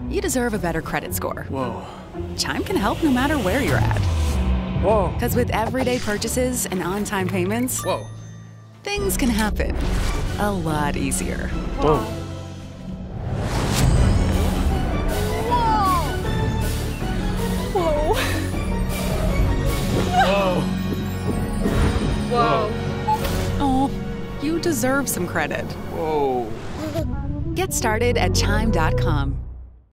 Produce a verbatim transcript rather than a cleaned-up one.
You deserve a better credit score. Whoa. Chime can help no matter where you're at. Whoa. Because with everyday purchases and on-time payments, Whoa. things can happen a lot easier. Whoa. Whoa. Whoa. Whoa. Oh, you deserve some credit. Whoa. Get started at chime dot com.